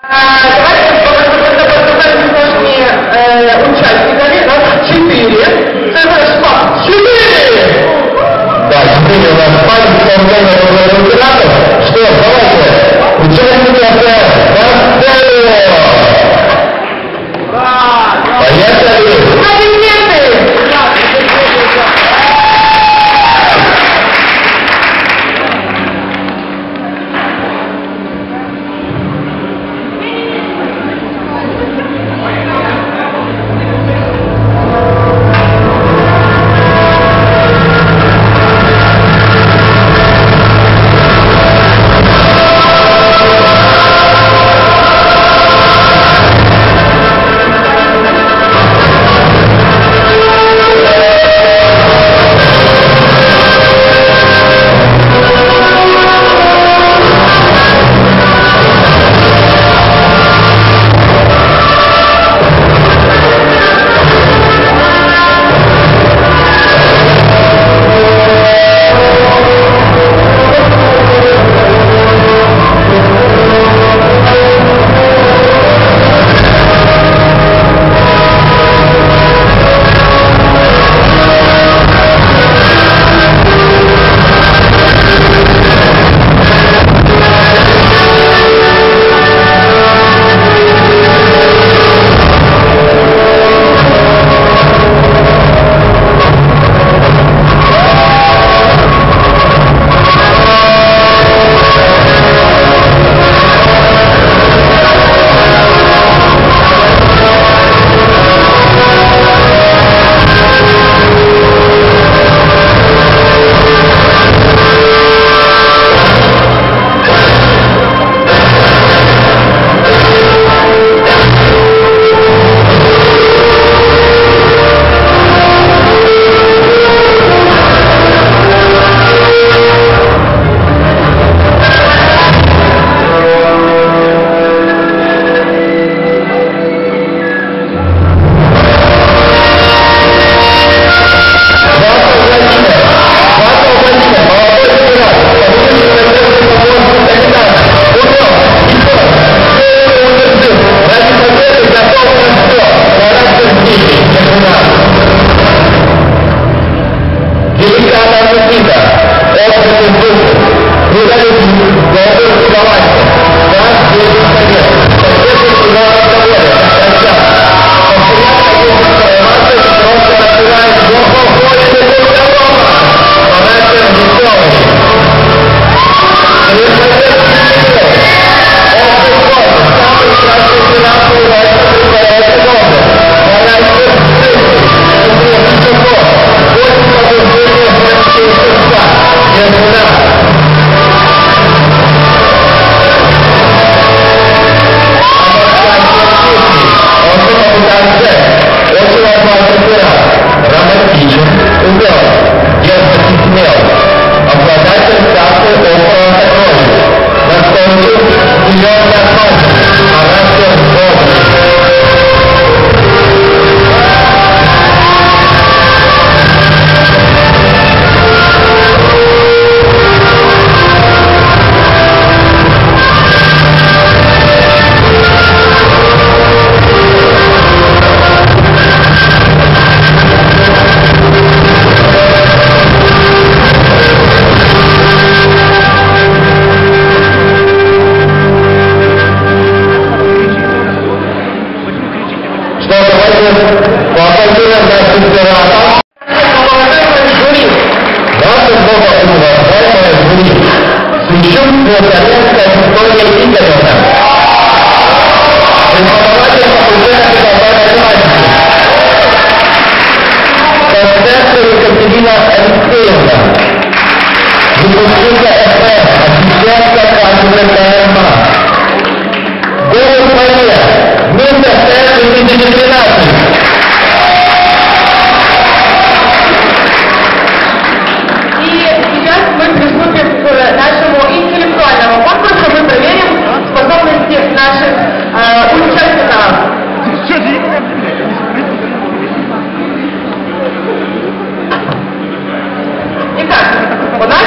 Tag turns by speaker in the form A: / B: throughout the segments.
A: Давайте познакомимся с нашими участниками. Нас 4. Цифра шла 4!
B: Да, 4 у нас память исполнения лауреатов. Что, давайте, участники поехали!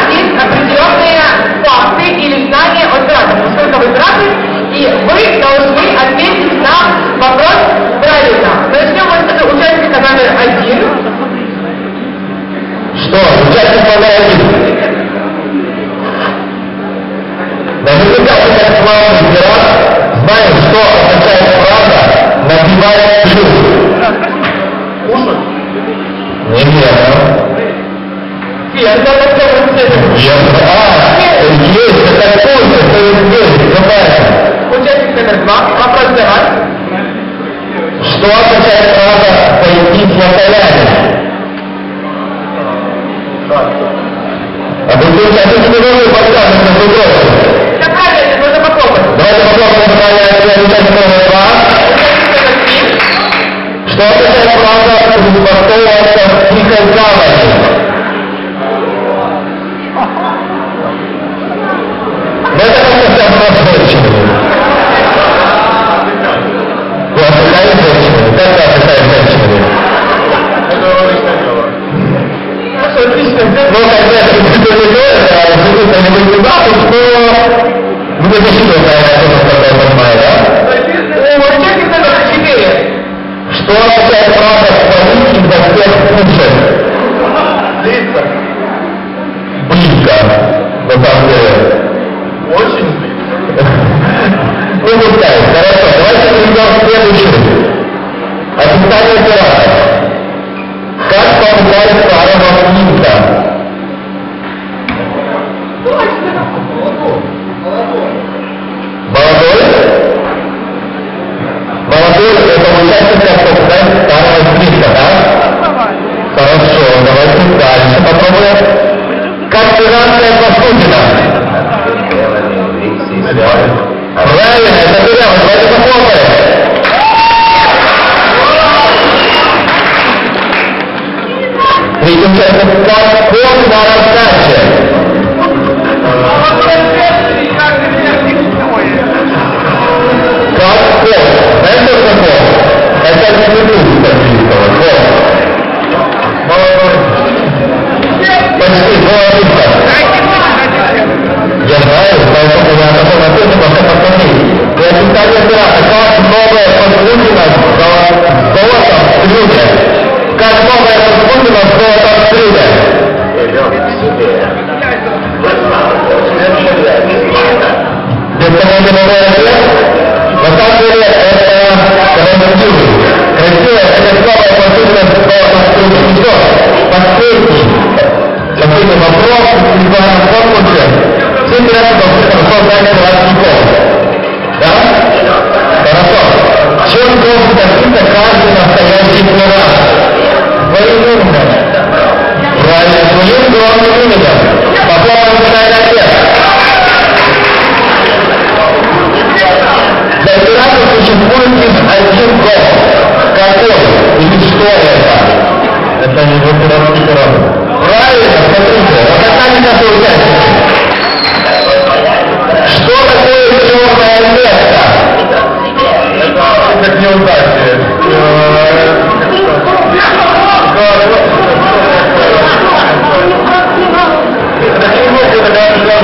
A: определенные факты или знания от оператора, насколько вы оператор, и вы должны
B: Разбивает плюс.
A: Кушать?
B: Неверно.
A: Верно, это
B: Верно. Есть, это курсы, то есть есть, забавно.
A: Участник номер 2. Вопрос для вас.
B: Что означает фраза «пойти с локтями»? А вы участники не должны подсказывать на другого.
A: Все правильно, нужно попробовать.
B: Давайте попробуем понять участник номер 2. Что означает фраза «припортовываться в тихой гавани»? Но это как-то вся просроченная. Вы отдыхаете женщины? Как вы отдыхаете женщины?
A: Хорошо, отлично.
B: Ну, когда это не делает, а если не будет запуск, то вы не засчитываете, я понимаю, да?
A: Участник номер 4.
B: Что означает фраза «хвалить изо всех кушать»?
A: Близко.
B: Близко, на самом деле.
A: Очень близко.
B: Ну, пускай, хорошо, давайте перейдем к следующему. Описание оператора. Как помогает старого Флинта? Молодой? Молодой — это участник, как помогает старого Флинта, да? Хорошо, давайте дальше попробуем. Как пиратская посудина? Правильно, это прямо, давайте попробуем. Третий участник, как кот на раздаче. Как кот. Знаете, что такое? Это не минус английского, кот. Почти, молодец. Я знаю, поэтому я такой написано, что посмотри. И описание оператора, как новая посудина с золотом в блюде. Как новая посудина с золотом в блюде. Бесконечный ответ. На самом деле это красивый. Красивая — это новая посудина с золотом в блюде. И что? Последний вопрос в индивидуальном конкурсе. Все пираты должны хорошо знать языков. Да? Хорошо. Чем должен добиться каждый настоящий пират? Своим именем. Правильно, своим главным именем. Попробуем задать ответ. Для пиратов существует лишь один год. Какой? Или что это? Это не его пиратский пират. Правильно, смотрите, вот это не такой участник. Что такое черное место? Это как неудачи. Это не может, это как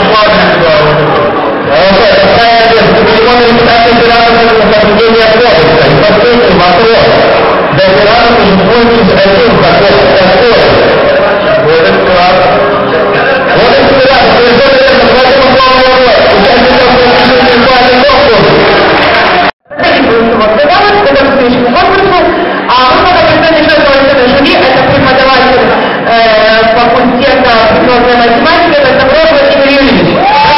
B: телефонная репутация пиратов — это соблюдение кодекса. И последний вопрос. Для пиратов существует лишь один закон. Какой? Кодекс пиратов. Кодекс пиратов. То есть это называется попробовать. Участников получили виртуальный конкурс.
A: А мы пока представили еще жюри, это преподаватель факультета прикладной математики, это Добров Владимир Юрьевич.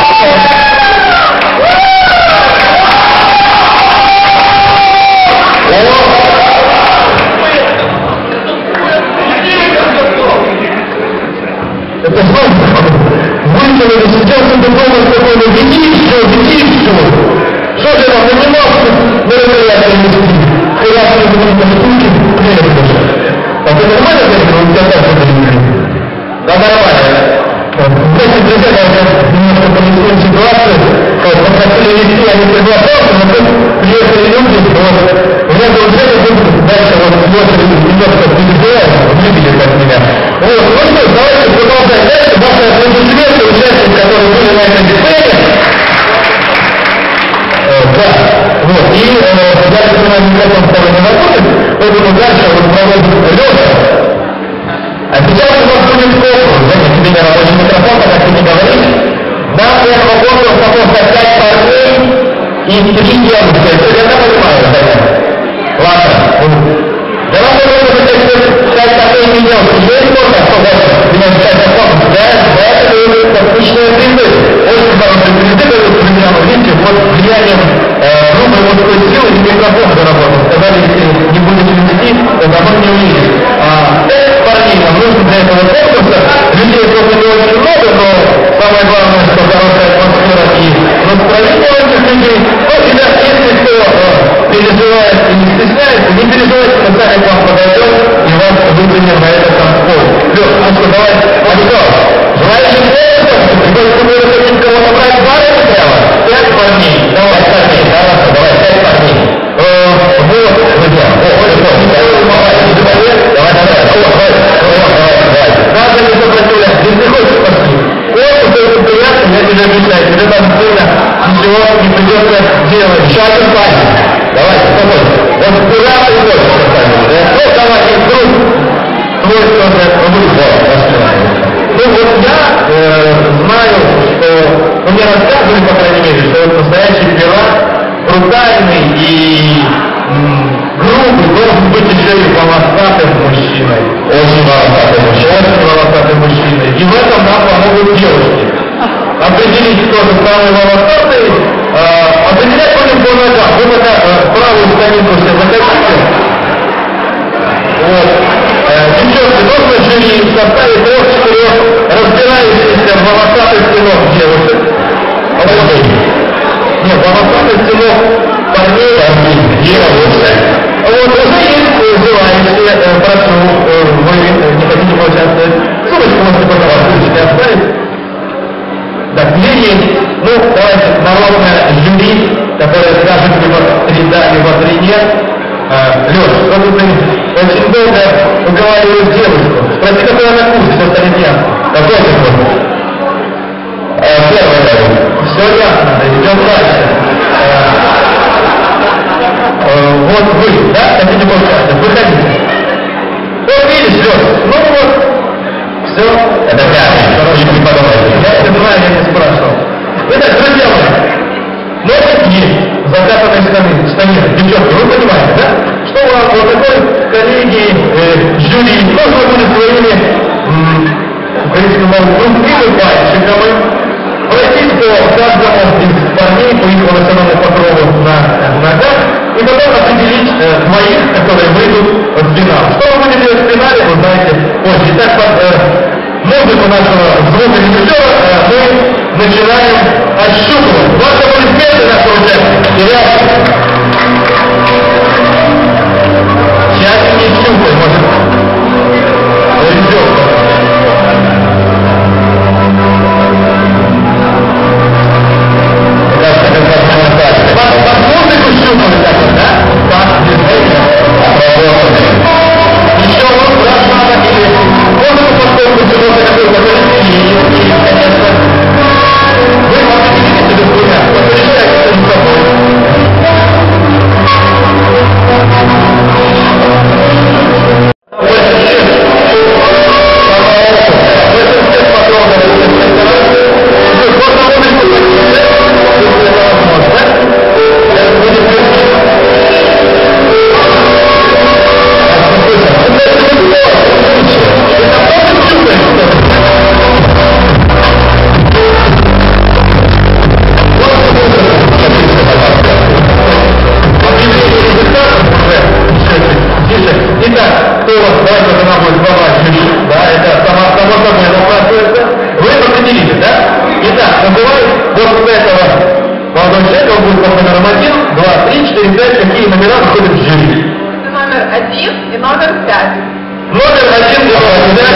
B: Это выкинули сейчас это дома такое, веди все. Что же вам занимался мероприятием вести? Когда вы будете штуки, клиент уже. А ты нормально говоришь, у тебя так это? Да, нормально. Знаете, друзья, я немножко пояснил ситуацию, попросили вести, я не соглашался, но тут приехали люди, вот, у меня друзья, дальше вот немножко переживают, любили как меня. Вот, ну что, давайте продолжать дальше. Ваши аплодисменты участникам, которые были на этой сцене. Да, вот, и дальше мы на этом стороне работать, поэтому дальше вот проводим Лёша. А сейчас у нас будет конкурс, знаете, тебе на рабочий микрофон, как ты не говоришь. Нам этого конкурса просто 5 парней и 3 девушки. Я понимаю, да? Ладно. Давай попробуем сказать такой минет. Есть кто-то, кто хочет меня взять на фокус? Да, это отличная призыв. Очень хороший призыв, примерно, видите, вот влиянием грубой мужской силы и микрофон заработал. Сказали, если не будете вести, то домой не увидите. 5 парней нам нужно для этого конкурса. Людей просто не очень много, но самое главное, что хорошая атмосфера и настроение у этих людей. Ну, ребят, если кто переживает и не стесняется, не переживайте, мы сами к вам подойдем и вас выдвинем на этот танцпол. Лёш, ну что, давай, что? Желаете сделать? Приходится вы хотите кого-то брать в армию прямо? 5 парней. Давай, парней, давай, 5 парней. Вот, друзья, давай. Надо не сопротивляться, если хочешь пошли. Вот, это приятно, я тебе обещаю, тебе там сильно ничего не придется делать. Еще один парень. Давай, попробуй. Вот куда ты хочешь, ну, давай, и вдруг твой тоже будет. Ну, вот я знаю, что, ну, мне рассказывали, по крайней мере, что вот настоящий пират брутальный и грубый должен быть еще и волосатым мужчиной. Очень волосатым мужчиной. И в этом нам помогут девушки. Определить, кто же самый волосатый, определять будем по ногам. Вы пока правую страницу все закатите. Вот. Девчонки, нужно жюри в составе 3-4 разбирающихся в волосатости ног девушек. Нет, волосатости ног парней, девушек. Вот, уже есть желающие, прошу, вы не хотите поучаствовать. Ссылочку можете пока в ссылочке оставить. Так, где есть, ну, давайте, народное жюри, которое скажет либо 3 да, либо 3 нет. Лёш, что ты очень долго уговариваешь девушку. Спроси, какой она курс, все станет ясно. Какой ты курс? Первый. Все ясно, идем дальше. Вот вы, да, хотите поучаствовать? Выходите. Вот видишь, Лёш, ну вот, все. Это пятый, не подумайте. Я это знаю, я не спрашивал. Итак, друзья мои, носик есть, закатанной штанины. Девчонки, вы понимаете, да? Что вам вот такой коллеги, жюри, нужно будет своими, украинским мужскими пальчиками пройтись по каждому из парней по их волосяному покрову на ногах и потом определить двоих, которые выйдут в финал. Что вы будете в финале, вы знаете позже. Итак, под музыку нашего звукорежиссера мы начинаем отщупывать. Ваши аплодисменты нашего участника. Сейчас не щупай, может. Режет. Под музыку щупали так, да? Так, движение. Еще вот раз надо или музыку подходку чего-то какой-то коллектив, конечно. Вы определите себе с двумя, решайте с собой. Какие номера выходят в жюри?
A: Номер 1 и номер 5.
B: Номер 1 и номер 5.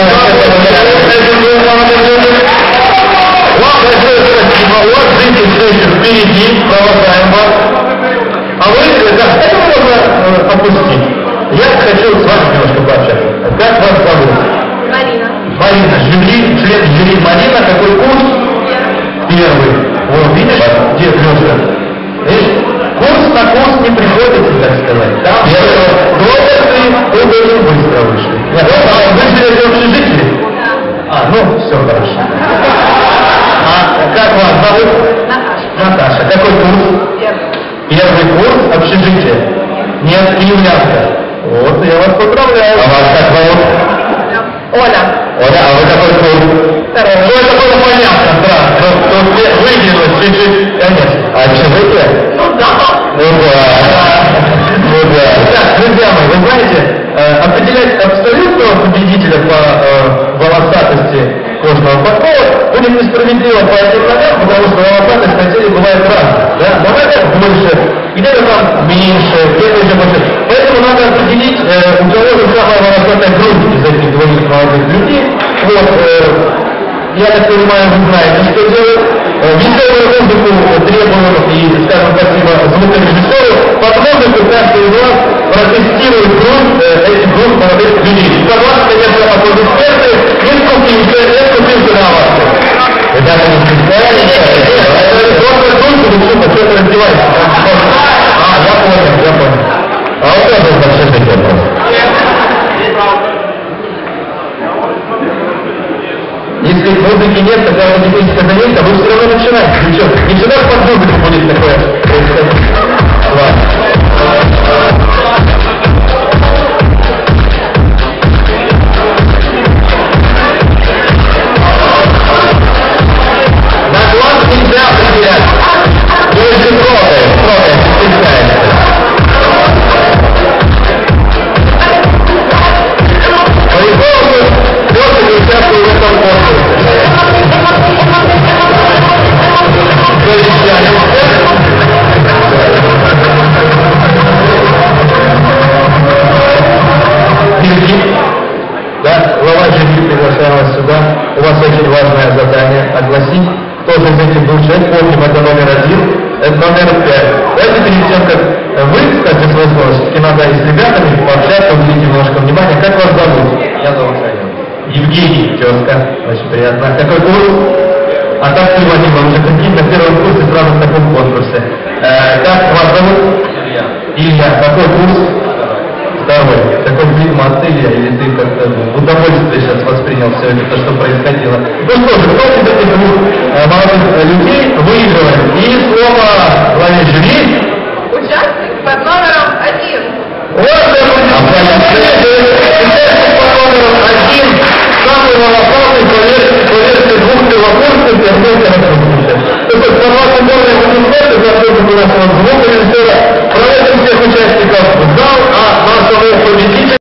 B: Вам большое спасибо. У вас зритель все еще впереди. Провожаем вас. А вы, да, это можно опустить. Я хочу с вами немножко пообщаться. Как вас зовут?
A: Марина.
B: Марина. Жюри, член жюри Марина. Какой курс? Первый. Вот, видишь, где Лёша? Видишь? Курс на курс не приходится, так сказать. Там вы очень быстро вышли. Нет, вы живете в общежитии? Ну, все хорошо. А как вас зовут?
A: Наташа.
B: Наташа. Какой курс?
A: Первый.
B: Первый курс общежития. Нет, киевлянка. Вот, я вас поздравляю. А вас как зовут?
A: Оля.
B: Оля, а вы какой пол?
A: Второй.
B: Ну, это было понятно, да. Но выделилось чуть-чуть, конечно. А ЧВК?
A: Ну да.
B: Ну да. Так, друзья мои, вы знаете, определять абсолютного победителя по волосатости кожного покрова будет несправедливо по этим ногам, потому что волосатость на теле бывает разная. Да? На ногах больше, где-то там меньше, где-то еще больше. Поэтому надо определить, у кого же самая волосатая грудь из этих двоих молодых людей. Вот, я так понимаю, вы знаете, что делать. Веселую музыку требуем и, скажем, спасибо звукорежиссеру. Под музыку каждый из вас протестирует грудь этих двух молодых людей. Согласно, конечно, аплодисменты, несколько на вас. Ребята, не специально, это просто грудь, вы что, что-то раздеваете. Я понял. А вот это вообще такой вопрос. Если музыки нет, тогда вы техническая заминка, вы все равно начинаете. Ничего, не всегда под музыку будет такое происходить. Ладно. На глаз нельзя определять. То есть трогаем, стесняется. По-любому, просто не участвую в этом конкурсе. Да, глава жюри приглашаем вас сюда. У вас очень важное задание огласить, кто же из этих двух человек, помним, это номер 1, это номер 5. Давайте перед тем, как вы, кстати, свой голос, все-таки надо и с ребятами пообщаться, уделить немножко внимания. Как вас зовут?
C: Я зовут Саня.
B: Евгений, тезка, очень приятно. Какой курс? А так, Вадим, вы уже какие на первом курсе сразу в таком конкурсе. Как вас зовут?
C: Илья.
B: Илья, какой курс? Второй. Какой фильм от Илья, или ты как-то в удовольствие сейчас воспринял все это, то, что происходило? Ну что же, кто из этих двух молодых людей выигрывает? И слово главе жюри.
A: Участник под номером 1.
B: Вот это участник под номером 1. Самый волосатый, поверьте, двух первокурсов, я много раз услышал. То есть, по вашему более аплодисменты, заслуживаю нашего звукорежиссера, проводим всех участников в зал, а нашего победителя.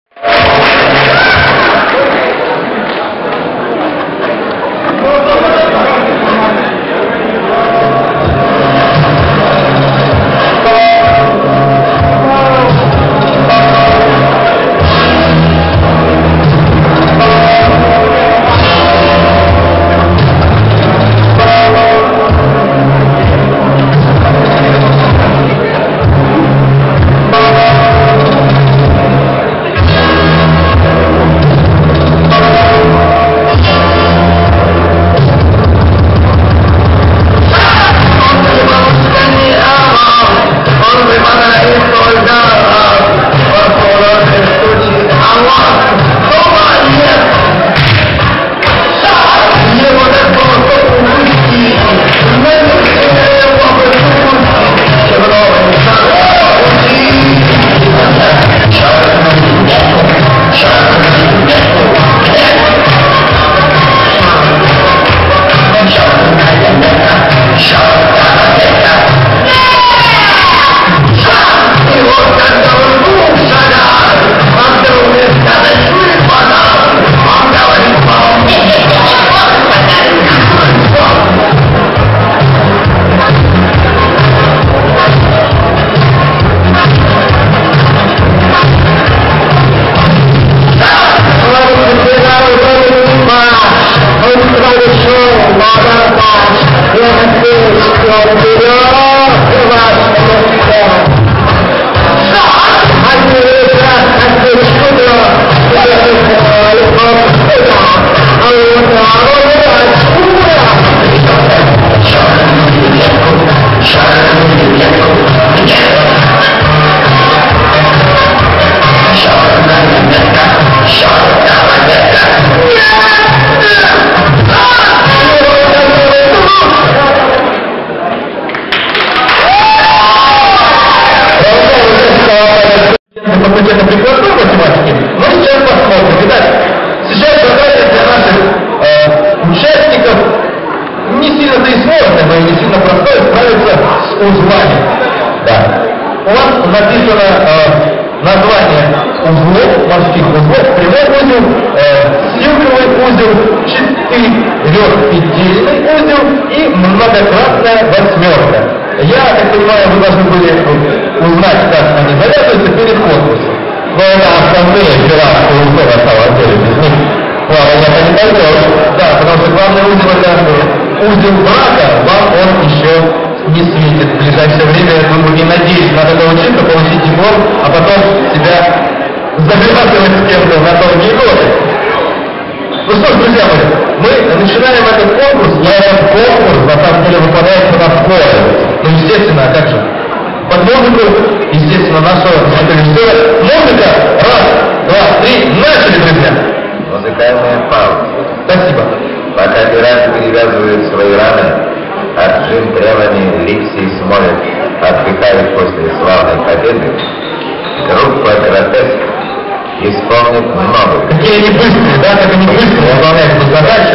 B: написано название узлов, морских узлов, прямой узел, силковый узел, четырехпетельный узел и многократная восьмерка. Я так понимаю, вы должны были узнать, как они завязываются перед конкурсом. Но это основные дела узлов, на самом деле, без них плавание не пойдешь. Да, потому что главный узел это узел брака, вам он еще не светит. В ближайшее время, я думаю, не надеюсь, надо научиться, получить диплом, а потом себя завязывать с кем-то на долгие годы. Ну что ж, друзья мои, мы начинаем этот конкурс, и этот конкурс, на самом деле, выполняется на входе. Ну, естественно, а как же? Под музыку, естественно, нашего режиссера. Музыка, раз, два, три, начали, друзья!
C: Музыкальная пауза.
B: Спасибо.
C: Пока пираты перевязывают свои раны, Арджин Тревани, Ликси и Смолет отдыхают после славной победы, группа «Гротеск» исполнит новую.
B: Какие они быстрые, да? Как они быстро выполняют эту задачу.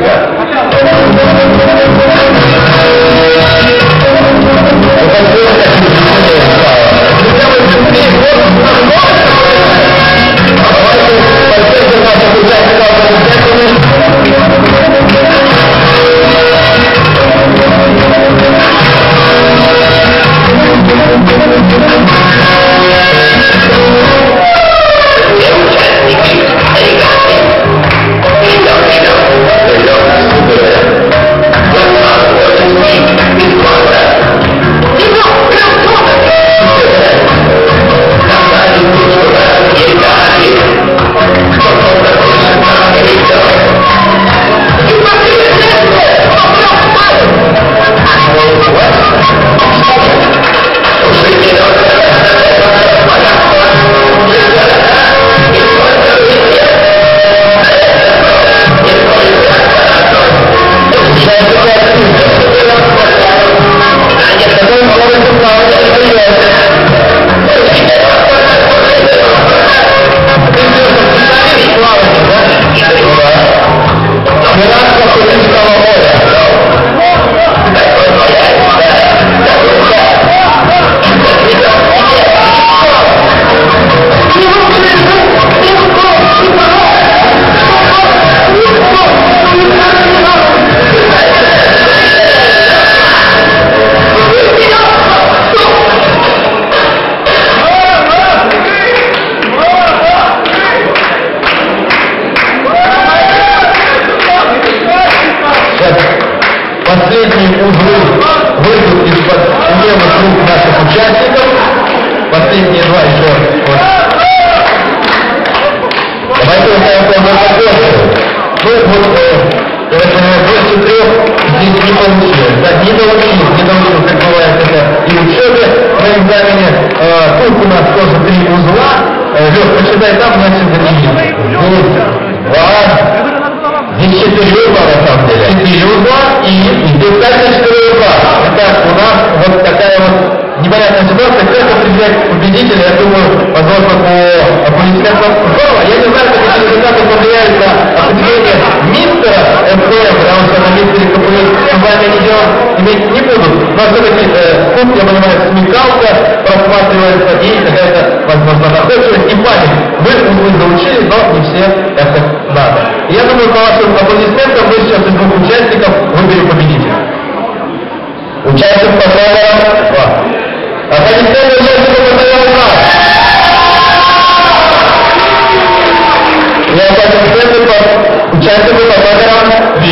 B: Последние узлы выйдут из-под умелых рук наших участников. Последние два еще. Давайте узнаем, кто больше. Больше трех здесь не получилось. Да, не получилось, как бывает это и в учебе на экзамене. Тут у нас тоже три узла. Лёш, почитай там, у нас всегда не видно. Здесь два. Здесь 4 узла на самом деле. 4 узла и здесь также 4 узла. Итак, у нас вот такая вот непонятная ситуация. Как определять победителя, я думаю, возможно, по аплодисментам здорово. Я не знаю, как эти результаты повлияют на определение мистера МКМ, потому что на мистере КПИ с вами они дело иметь не будут. Но все-таки тут, я понимаю, смекалка просматривается и какая-то, возможно, находчивость и память. Вы узлы заучили, но не все это надо. И я думаю, по вашим аплодисментам мы сейчас из двух участников выберем победителя. Участник по номерам 2. Аплодисменты участнику по номерам 2. И аплодисменты по участнику по номерам 3.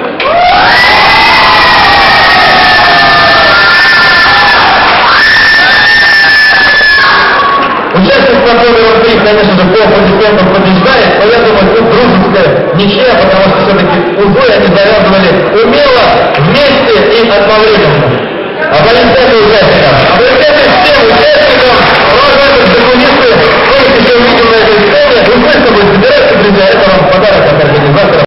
B: Участник по номеру 3, конечно же, по аплодисментам побеждает, но я думаю, тут дружеская ничья, потому что все-таки узлы они завязывали умело, вместе и одновременно. Аплодисменты участникам! Аплодисменты всем участникам! Уважаемые журналисты, мы их еще увидим на этой сцене. Вы быстро будете собираться, друзья, это вам подарок от организатора.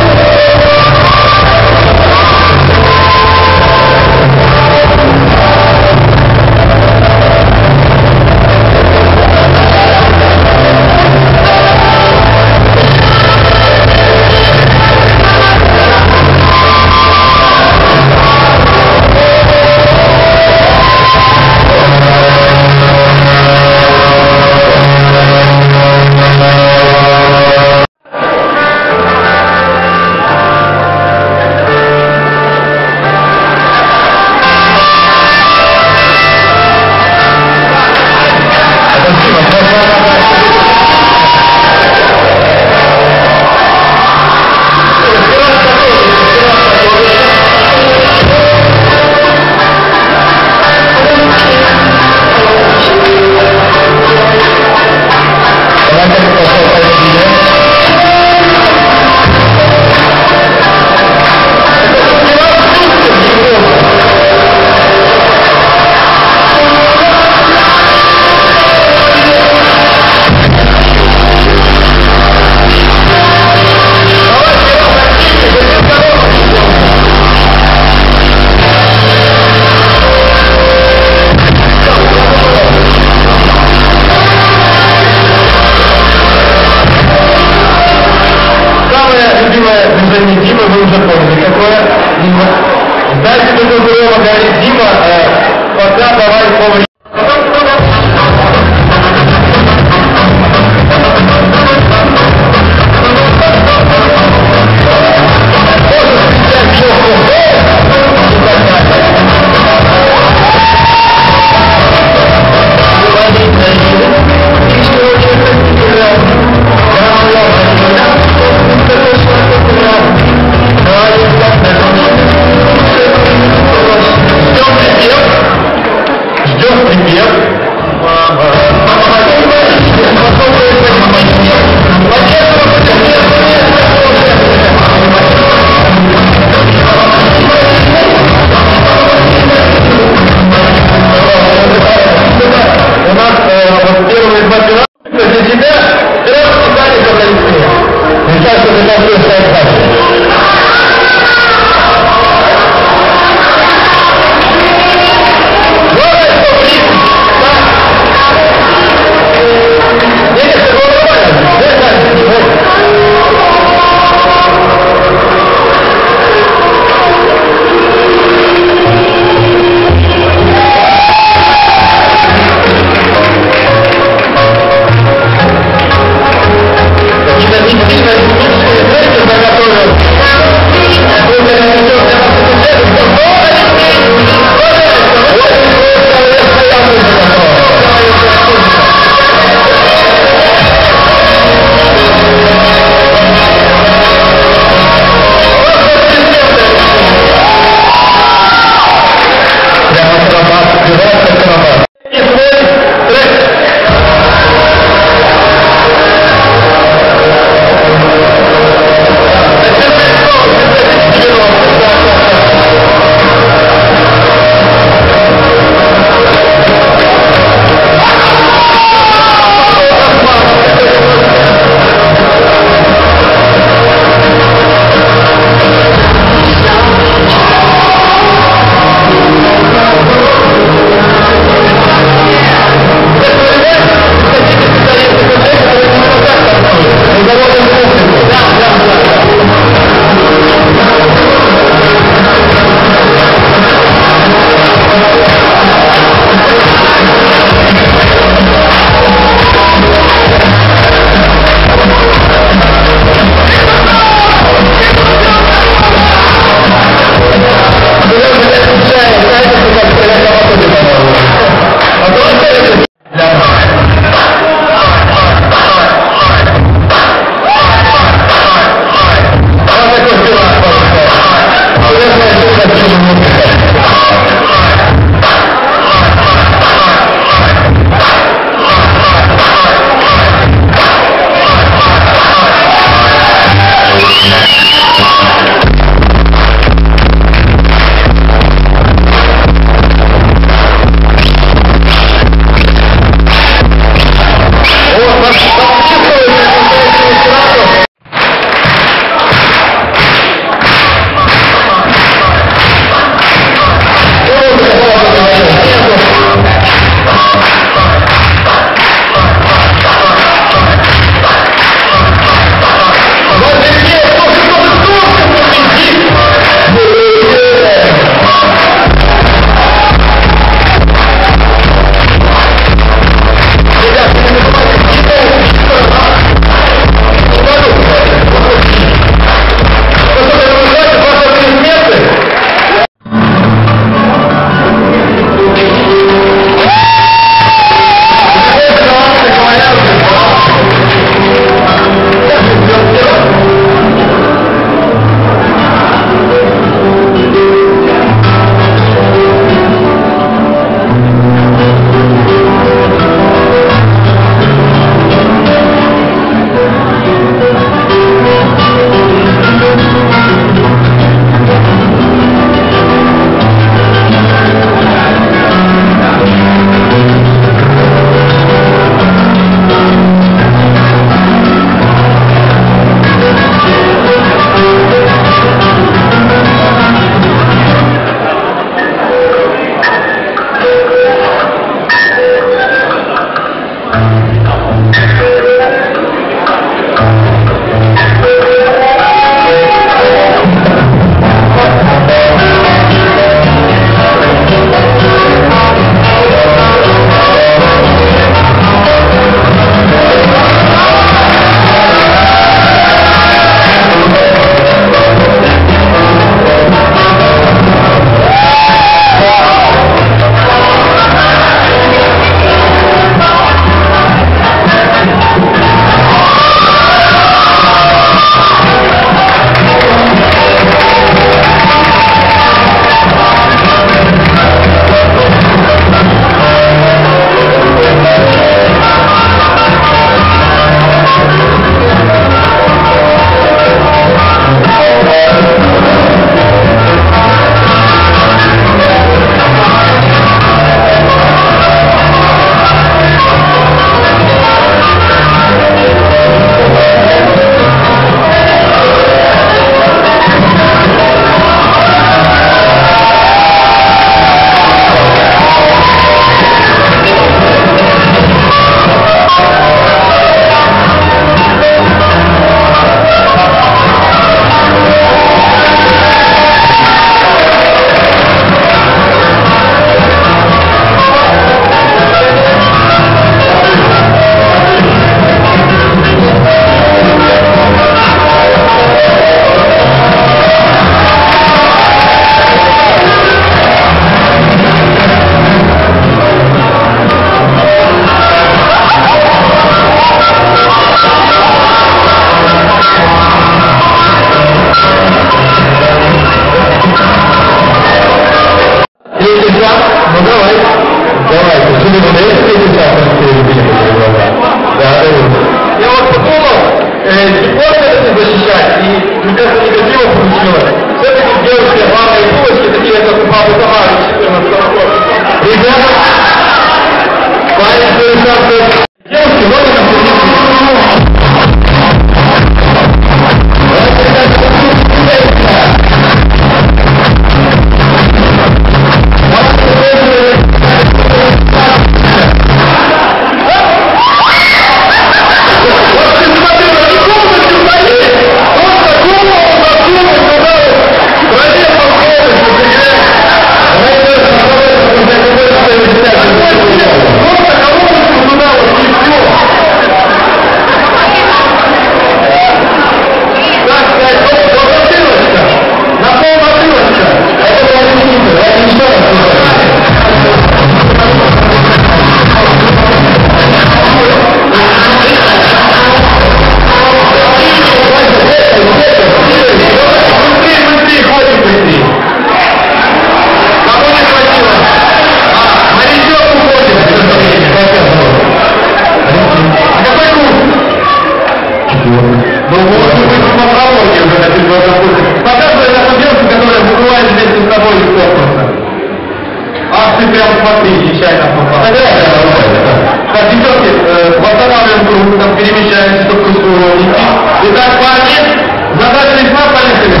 B: Ну, может быть, по прологе уже на переводе. Показывай нашу девушку, которая выплывает вместе с тобой из космоса. Ах, ты прям смотри, нечаянно попал. Так, девчонки, восстанавливаем круг, там перемещаемся, чтобы куску уровники. Итак, парни, задача весьма поехали.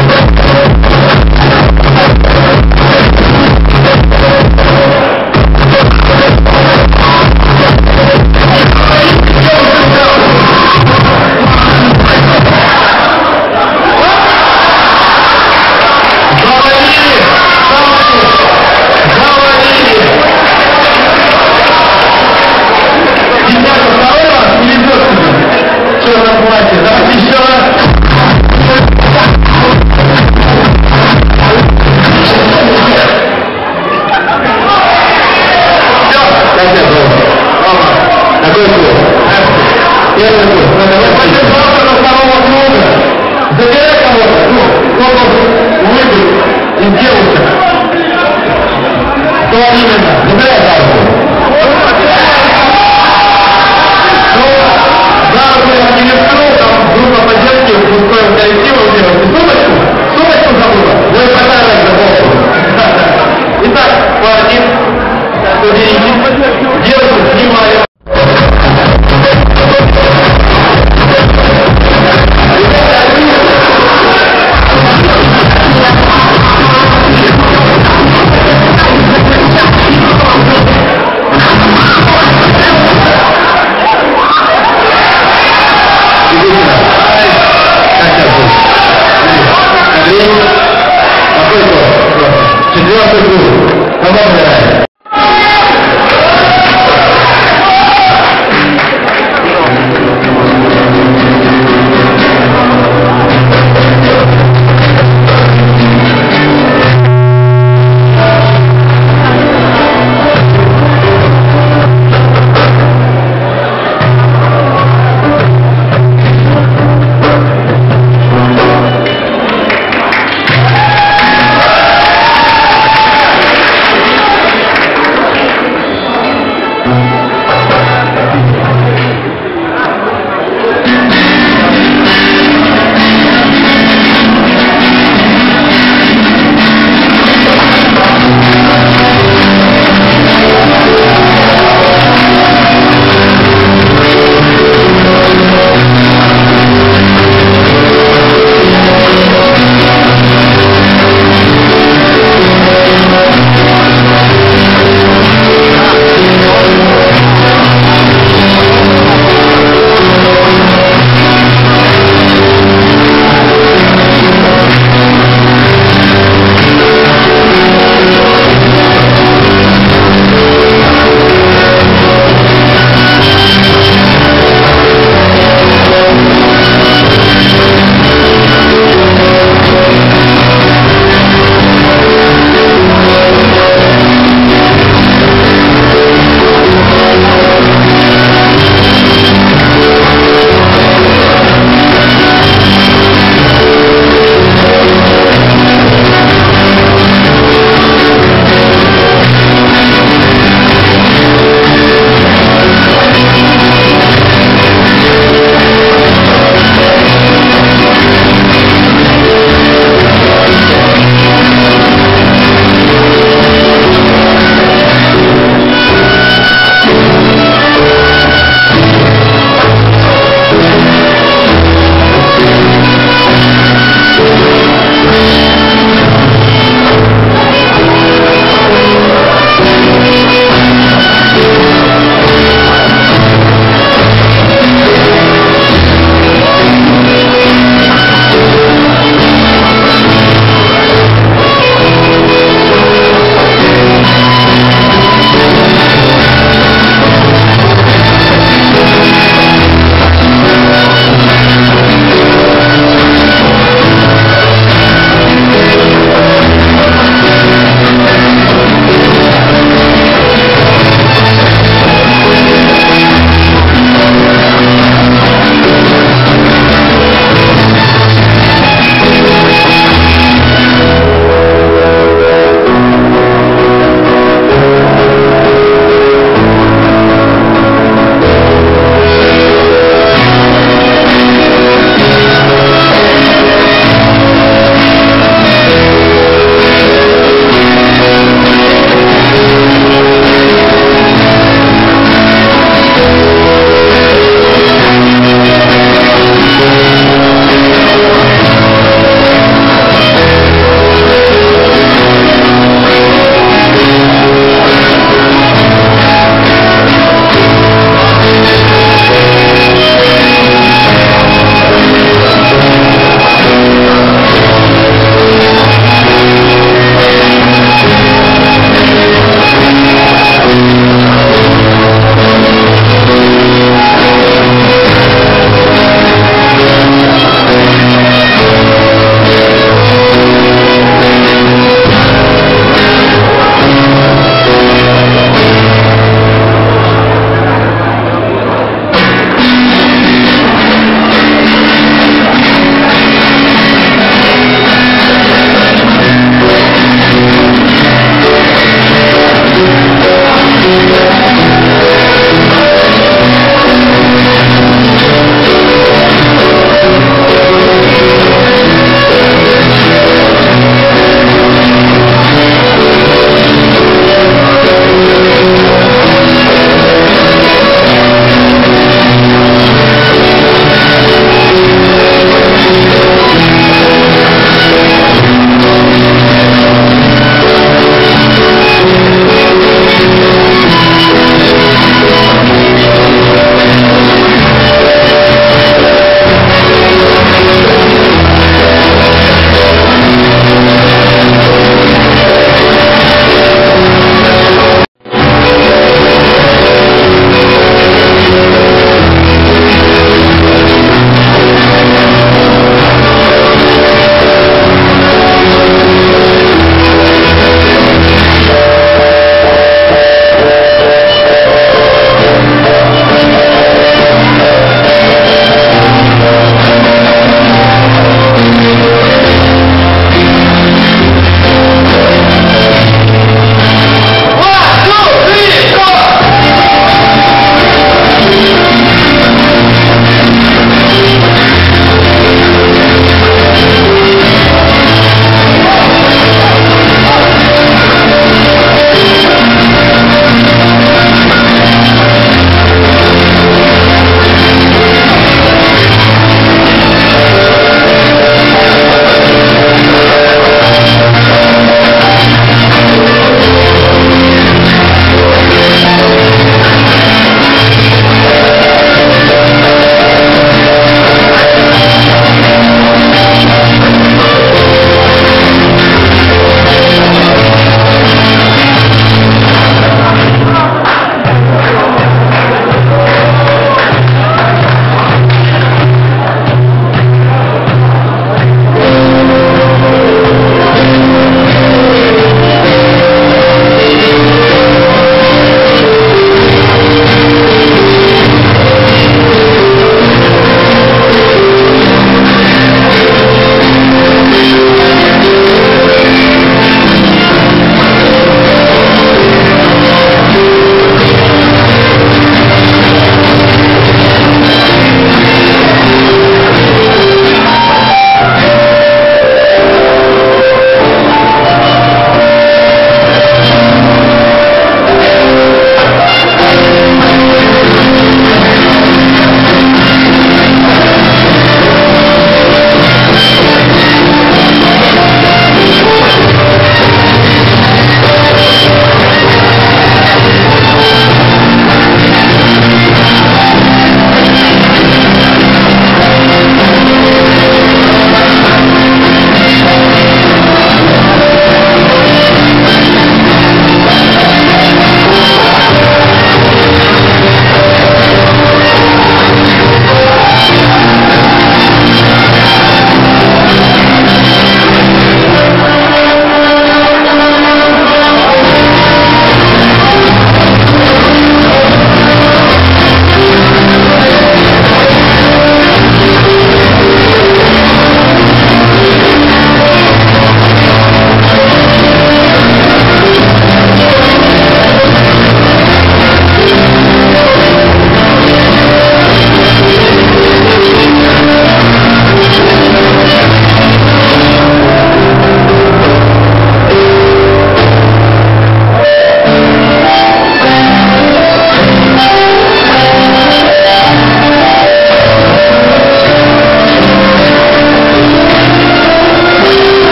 B: Давайте еще раз.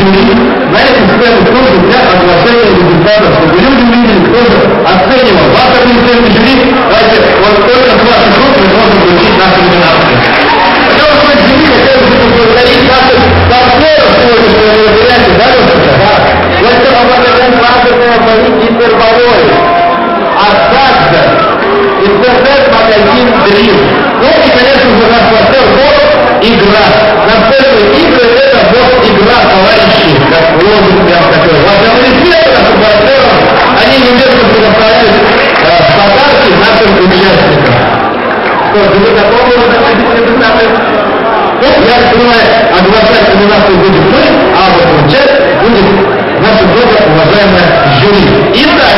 B: жюри на эту сцену тоже для оглашения результатов, чтобы люди видели, кто же оценивал. Ваше президент жюри, давайте вот только с ваших рук мы можем получить наши номинации. Хотел бы сказать, жюри, хотел бы поблагодарить наших партнеров сегодняшнего мероприятия, да, да? Хотел бы поблагодарить паспортное полиции Интерболой, а также интернет-магазин Дрим. Ну и, конечно же, наш партнер ВОЗ «Игра». Настольные игры — это ВОЗ «Игра», товарищи, как лозунг прям такой. Ваши аплодисменты нашим партнерам, они немедленно предоставляют подарки нашим участникам. Что, вы готовы представить? Ну, я так понимаю, оглашать номинацию будет мы, а вот вручать будет наше много уважаемое жюри. Итак,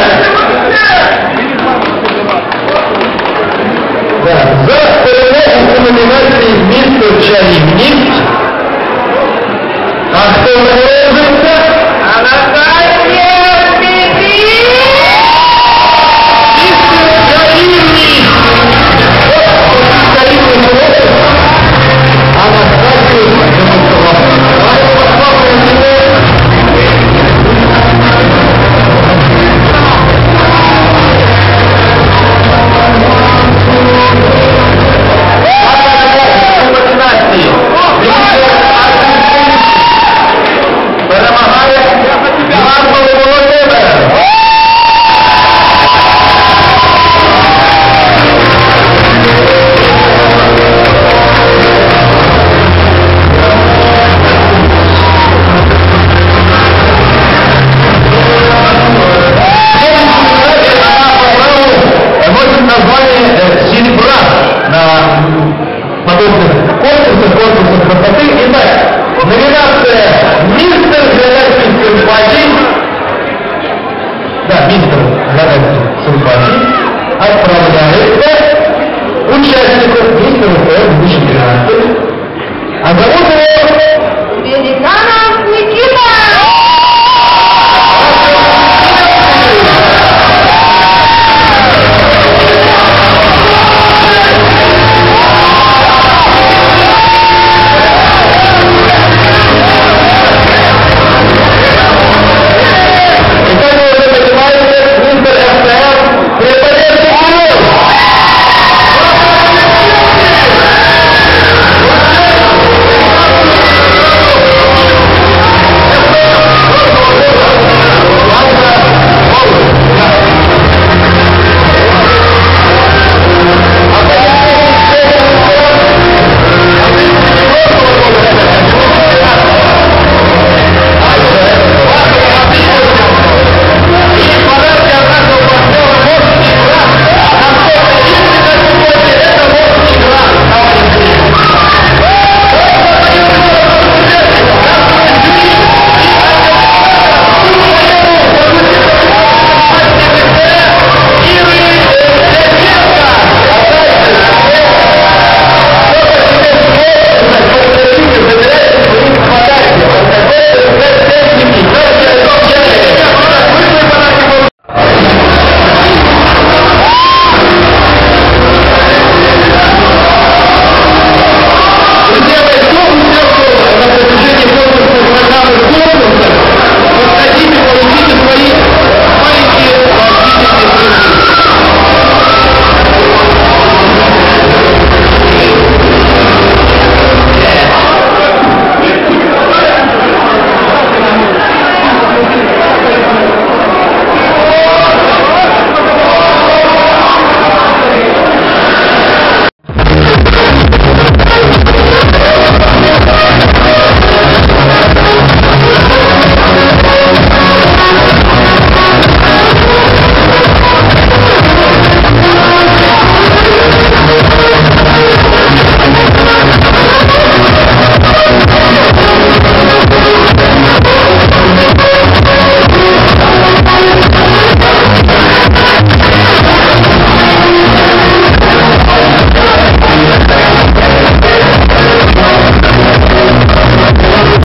B: за перемогу у номинации «Мистер Чарівник»